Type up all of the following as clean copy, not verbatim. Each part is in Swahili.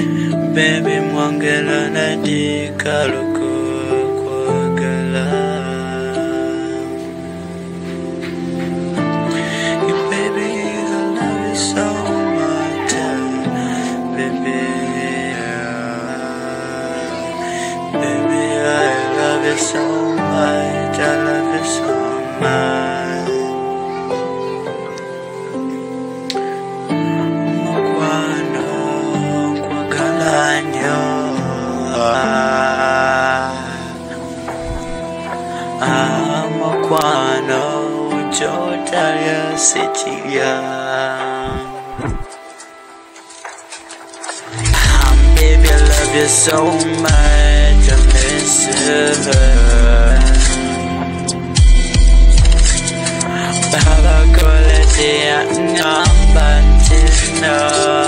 Baby mwangela nadika luku kwa gala. Baby I love you so much, baby. Baby I love you so much, I love you so much. Mokwano Jotalia Sicilia. Baby I love you so much, I miss you. Baba koletia ngambantina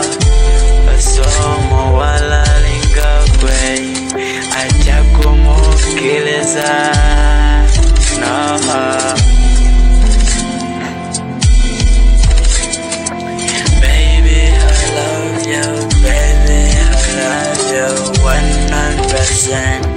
Pasomo wala linga kwe Ajaku mukileza Baby I love you, baby I love you 100%.